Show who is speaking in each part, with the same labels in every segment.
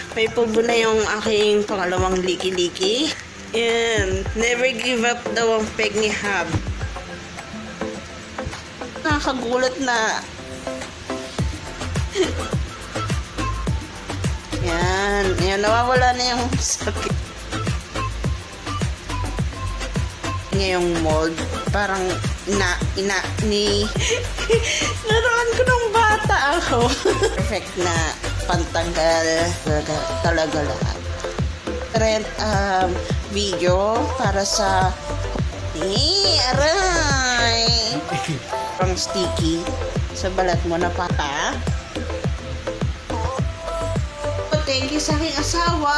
Speaker 1: May pulbo na yung aking pangalawang liki-liki. And never give up daw ang peg ni Hab. Nakakagulat na. Yan. Yan, nawawala na yung sakit. Ngayong mold, parang naroon ko ng bata ako. Perfect na pantanggal talaga lahat. Trend video para sa aray! Parang sticky sa balat mo na pata. Thank you sa aking asawa.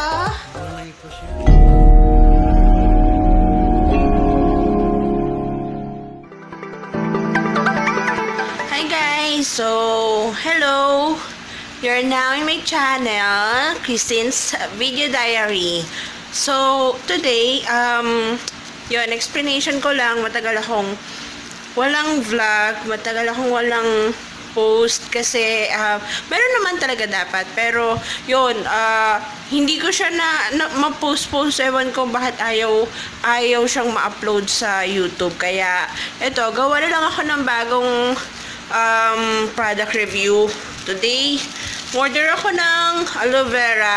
Speaker 1: Hi guys! So, hello! You're now in my channel, Christine's Video Diary. So, today, yun, explanation ko lang, matagal akong walang vlog, matagal akong walang post kasi meron naman talaga dapat, pero yun, hindi ko siya na ma-post, ewan ko bakit ayaw siyang ma-upload sa YouTube. Kaya eto, gawa na lang ako ng bagong product review. Today, order ako ng aloe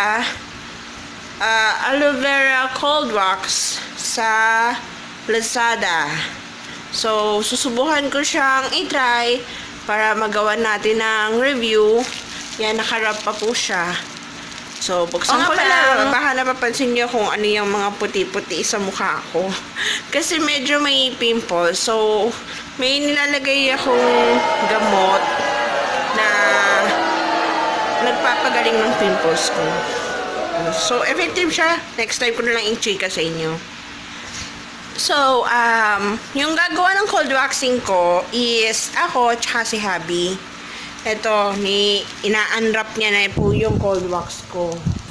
Speaker 1: vera cold wax sa Lazada. So, susubukan ko siyang i-try para magawa natin ng review. Yan, nakarap pa po siya. So, buksan ko lang. Baka napapansin niyo kung ano yung mga puti-puti sa mukha ko. Kasi medyo may pimple. So, may nilalagay akong gamot na nagpapagaling ng pimples ko. So, effective siya. Next time ko na lang i-chika sa inyo. So, yung gagawa ng cold waxing ko is ako tsaka si Habi. Ito, ina-unwrap niya na po yung cold wax ko.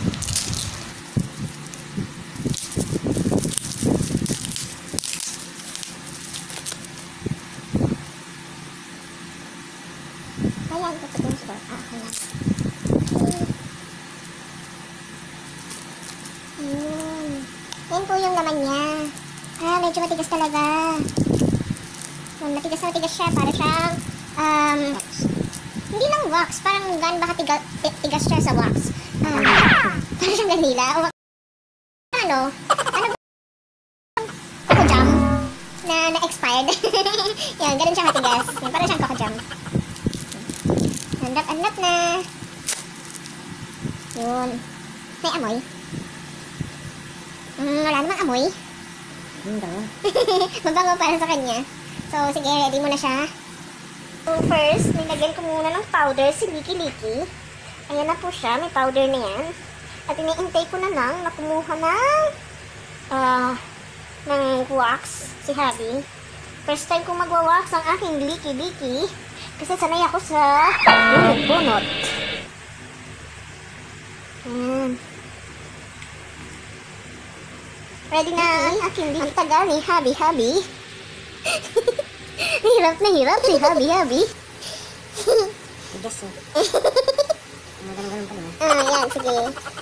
Speaker 2: Ayan, kapatid ko. Ayan. Yan po yung laman niya. Medyo matigas talaga. Matigas na matigas siya. Para siyang, hindi lang wax. Parang gan baka tigas siya sa wax. Para siyang ganila. Ano Coco Jam na expired. Yan, ganun siya matigas. Yan, para siyang Coco Jam. Andap na. Yun. May amoy. Wala namang amoy. Mabango para sa kanya. So, sige, ready mo na siya. So, first, nilagyan ko muna ng powder si Liki-Liki. Ayan na po siya, may powder na yan. At ini-intay ko na lang na kumuha ng wax si Habi. First time ko magwa-wax ang aking Liki-Liki kasi sanay ako sa bunot-bunot. Ayan. Ready na ang aking Liki. Ang tagal ni Habi. Hirap na hirap si Habi.
Speaker 3: Tigas eh. Ganun pa naman.
Speaker 2: Yan, sige.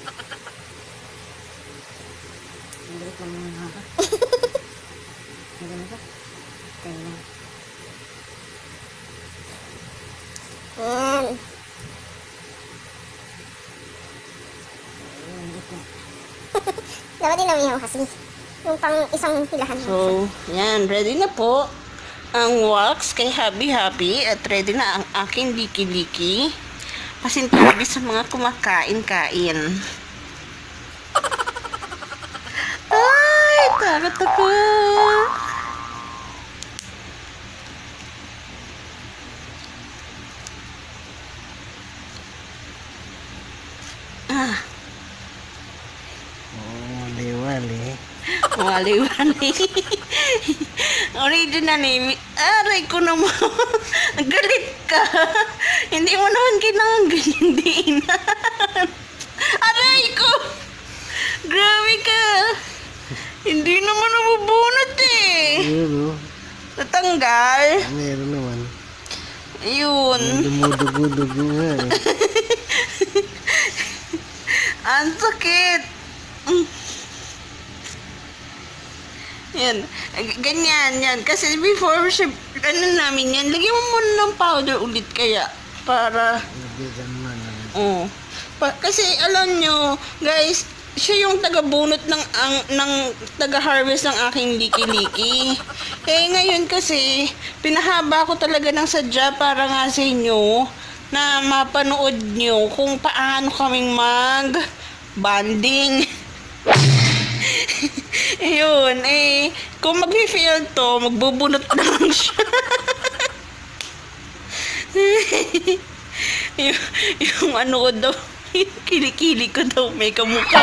Speaker 3: Mabilit lang yung haba. Ganun ba? Kaya lang.
Speaker 2: Yan. Dapat din namin kasi. Yung pang isang hilahan.
Speaker 1: So, yan. Ready na po ang wax kay Habi at ready na ang aking liki-liki. Pasintabi sa mga kumakain-kain. Ay, takot ako. Wali-wali. Original name. Aray ko naman. Galit ka. Hindi mo naman kailangan ganyan din. Aray ko. Grabe ka. Hindi naman nabubunot eh.
Speaker 4: Ayun o.
Speaker 1: Natanggal.
Speaker 4: Meron naman.
Speaker 1: Ayun.
Speaker 4: Dumudugo-dugo nga eh.
Speaker 1: Ang sakit. Mm. Yan. Ganyan, yan. Kasi before, ano namin yan, lagyan mo muna ng powder ulit kaya. Para,
Speaker 3: Nabigyan man.
Speaker 1: oh. Kasi alam nyo, guys, siya yung taga-bunot ng taga-harvest ng aking liki-liki. Eh, ngayon kasi, pinahaba ko talaga ng sadya para nga sa inyo na mapanood nyo kung paano kaming mag-banding. Ayun, eh, kung mag-fail to, magbubunot na lang siya. yung ano ko daw, yung kilikili ko daw may kamukha.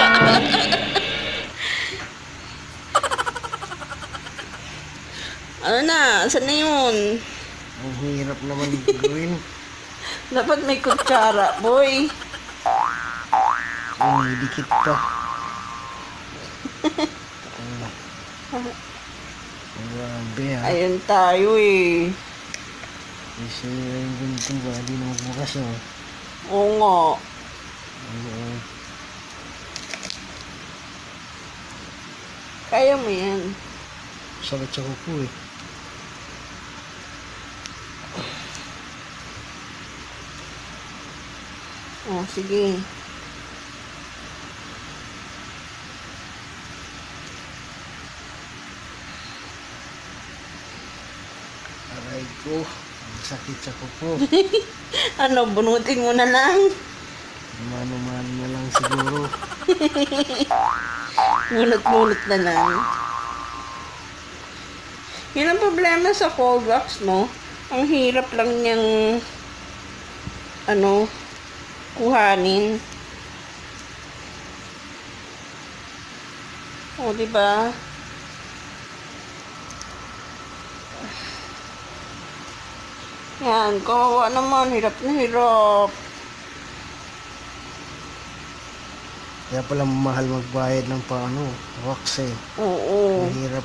Speaker 1: Ano na, saan na yun?
Speaker 3: Ang hirap naman gawin.
Speaker 1: Dapat may kutsara, boy.
Speaker 3: Dikit pa. Grabe ha.
Speaker 1: Ayun tayo eh.
Speaker 3: Kasi yung gunting ba, di na magbukas yun.
Speaker 1: Oo nga. Kaya mo yan.
Speaker 3: Sakit sa kuko eh.
Speaker 1: Oh, sige.
Speaker 3: Aray ko. Ang sakit sa kuko.
Speaker 1: Ano, bunutin mo na lang.
Speaker 3: Mano-mano na lang siguro.
Speaker 1: Bunot-bunot na lang. Yun ang problema sa cold wax, no? Ang hirap lang niyang ano, kuhanin. O, diba? Yan, kawawa naman. Hirap na hirap.
Speaker 3: Kaya pala mahal magbayad ng paano, wax eh.
Speaker 1: Oo.
Speaker 3: Mahirap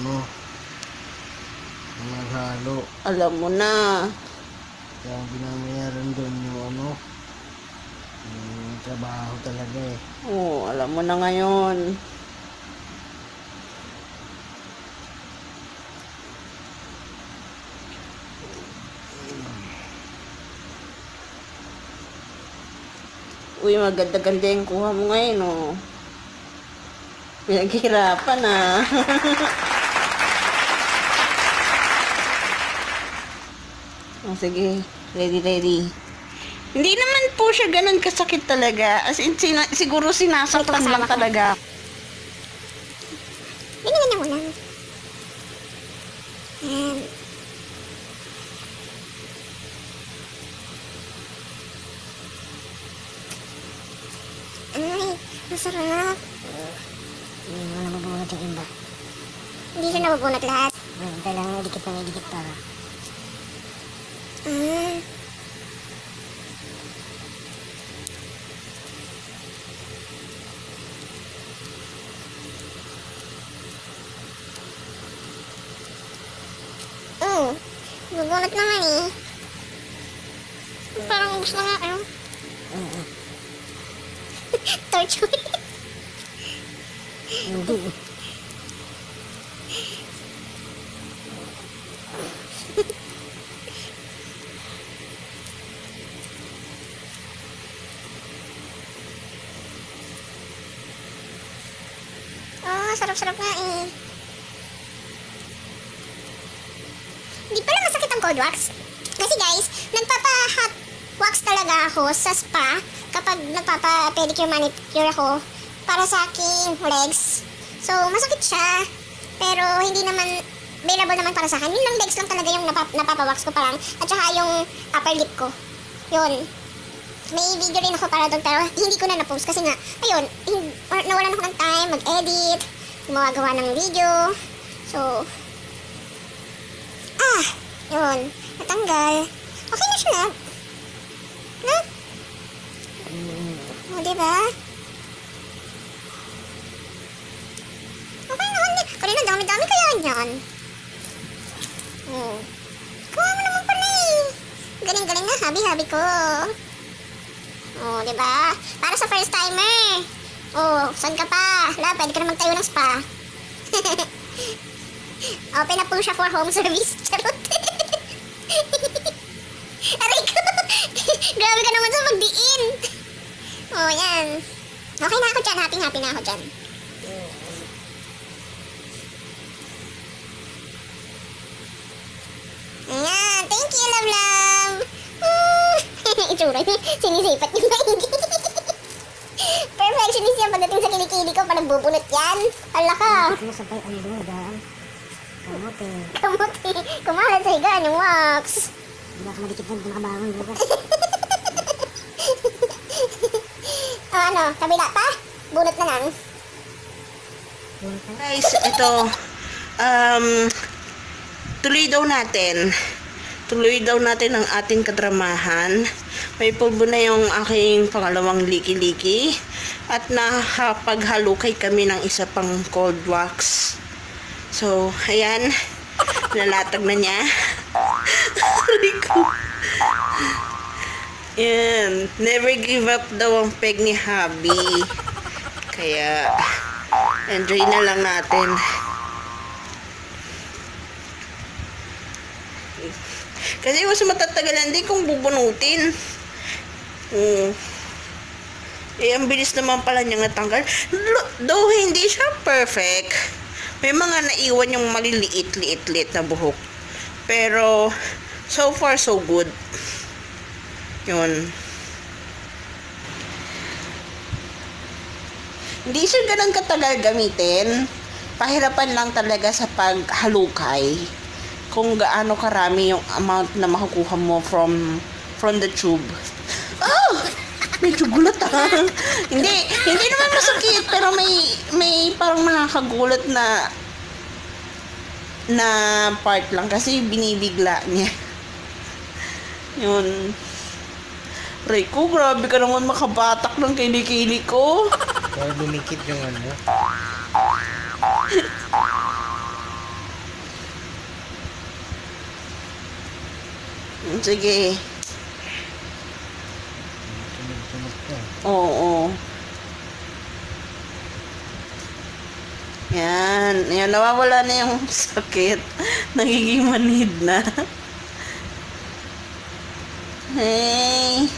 Speaker 3: maghalo.
Speaker 1: Alam mo na.
Speaker 3: Kaya ang binamayaran doon yung yung trabaho talaga eh.
Speaker 1: Oo, alam mo na ngayon. Uy, maganda-ganda yung kuha mo ngayon, oh. Pinaghirapan, ah. Oh, sige. Ready. Hindi naman po siya ganun kasakit talaga. As in, siguro sinasaktan lang talaga.
Speaker 2: Ganyan mo lang. Ayan. Ay, masarap.
Speaker 3: Hindi mo na mabunot yung iba.
Speaker 2: Hindi siya nabubunot lahat.
Speaker 3: Kailangan idikit na idikit para.
Speaker 2: Ah. Bubunot naman eh. Parang gusto nga, torture.
Speaker 3: Hindi.
Speaker 2: Sarap-sarap nga eh. Hindi pala masakit ang cold wax. Kasi guys, nagpapa-hot wax talaga ako sa spa kapag nagpapa-pedicure manicure ako para sa aking legs. So, masakit siya. Pero hindi naman available naman para sa akin. Yun lang legs lang talaga yung napapawax ko parang. At saka yung upper lip ko. Yun. May video rin ako para doon pero hindi ko na na-post kasi nga, ayun, nawalan ako ng time mag-edit, gumagawa ng video. So, yun, natanggal. Okay na siya na. Na? O, diba? Okay naman din. Kanina dami-dami kaya yan. Kuha mo naman pala eh. Galing-galing na, habi-habi ko. O, diba? Para sa first timer. Oh, saan ka pa? Hala, pwede ka na magtayo ng spa. Open na po siya for home service. Charot. Aray ko. Grabe ka naman sa magdiin. Oh, yan. Okay na ako dyan. Happy na ako dyan. Ayan. Thank you, love. Itsura niya. Sinisipat yung maigi. Perfectionist yan pagdating sa kilikili ko. Parang bubunot yan. Hala ka.
Speaker 4: Ano sabay ang dumadaan? Kamote.
Speaker 2: Kamuti. Kumalat sa higaan yung wax.
Speaker 4: Hindi ako madikit na nakabangon bukas.
Speaker 2: Ano? Kabila pa? Bunot na lang.
Speaker 1: Guys, ito, tuloy daw natin ang ating kadramahan. May pulbo na yung aking pangalawang liki-liki at nakapaghalukay kami ng isa pang cold wax. So, ayan, nalatag na niya. Yan, never give up daw ang peg ni Habi. Kaya, enjoy na lang natin. Kasi mas matatagalan din kung bubunutin. Ang bilis naman pala niya natanggal. Though hindi siya perfect, may mga naiwan yung maliliit-liit na buhok. Pero, so far so good. Yun. Hindi siya ganun katagal gamitin. Pahirapan lang talaga sa paghalukay. Kung gaano karami yung amount na makukuha mo from the tube. Oh! Medyo gulat hindi naman masakit, pero may parang nakakagulat na part lang kasi binibigla niya. Yun. Rico, grabe ka naman makabatak ng kilikili ko.
Speaker 3: Para lumikit yung ano.
Speaker 1: Sige.
Speaker 3: Tunog ka.
Speaker 1: Oo. Yan. Yan, nawawala na yung sakit. Nagiging manhid na. Hey.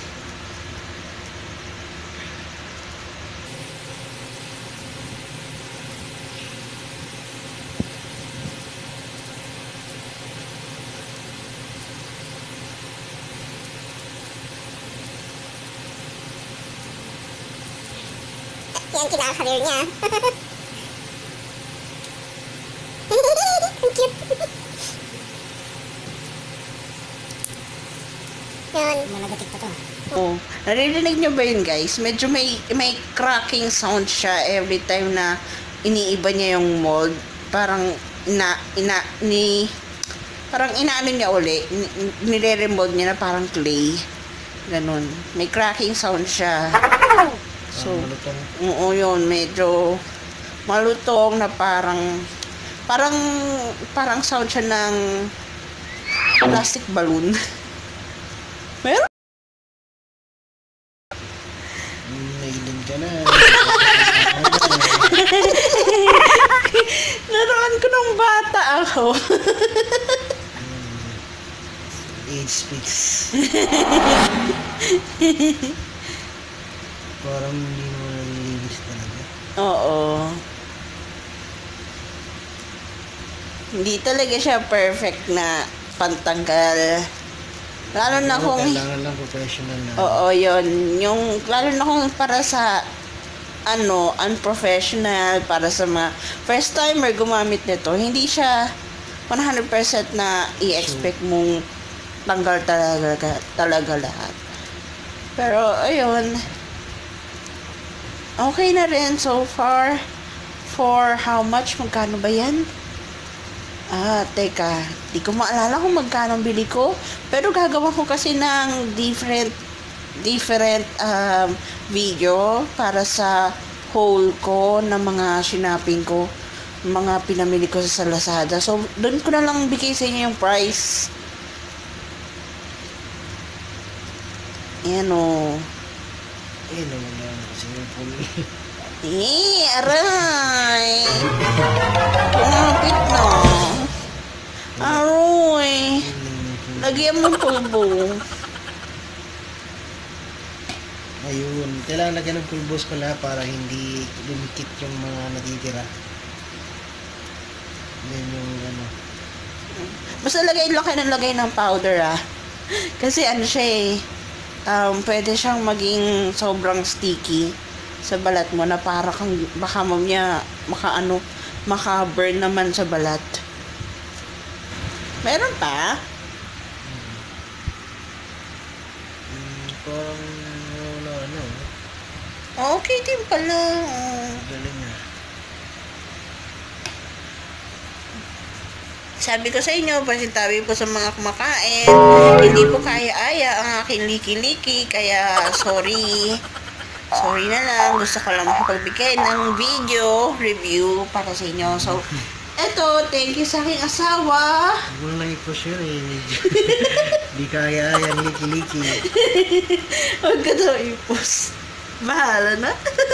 Speaker 2: Yan, kinakarir niya. Ang cute. Yan.
Speaker 4: Malagatik pa to.
Speaker 1: Oh, naririnig nyo ba yun, guys? Medyo may cracking sound siya every time na iniiba niya yung mold. Parang parang inaano niya uli, nire-remold niya na parang clay. Ganun. May cracking sound siya. So,
Speaker 3: Malutong.
Speaker 1: oo, yun, medyo malutong na parang sound siya ng plastic balloon. Meron?
Speaker 3: Nailin ka na.
Speaker 1: Naroon ko nung bata ako.
Speaker 3: Age speaks. Parang hindi mo nalilinis talaga.
Speaker 1: Oo. Hindi talaga siya perfect na pantanggal. Lalo na
Speaker 3: Pero
Speaker 1: kung...
Speaker 3: kailangan lang professional na.
Speaker 1: Oo, yun. Yung, lalo na kung para sa, unprofessional, para sa mga first timer gumamit nito, hindi siya 100% na i-expect mong tanggal talaga lahat. Pero, ayun. Okay na rin so far. For how much? Magkano ba yan? Teka. Di ko maalala kung magkano bili ko. Pero gagawa ko kasi ng different video para sa haul ko ng mga shinaping ko. Mga pinamili ko sa Lazada. So, doon ko na lang bigay sa inyo yung price. Ayan o.
Speaker 3: Eh, naman yan. Kasi yung pool.
Speaker 1: Aray! Kumapit na. Aroy! Lagyan mo pulbo.
Speaker 3: Ayun. Kailangan lagyan ng pulbos pala para hindi lumikit yung mga natitira. Yan yung ano.
Speaker 1: Basta lagay lang kayo ng lagay ng powder Kasi ano siya pwede siyang maging sobrang sticky sa balat mo na para kang baka mamaya maka-burn naman sa balat. Meron pa?
Speaker 3: Parang wala ano.
Speaker 1: Okay din pala.
Speaker 3: Galing nga.
Speaker 1: Sabi ko sa inyo, pasintabi po sa mga kumakain, hindi po kaya-aya ang aking liki-liki, kaya sorry. Sorry na lang, gusto ko lang makapagbigay ng video review para sa inyo. So, eto, thank you sa aking asawa.
Speaker 3: Huwag mo lang i-push yun eh. Di kaya yan, liki-liki.
Speaker 1: Huwag ka daw ipos. Bahala na.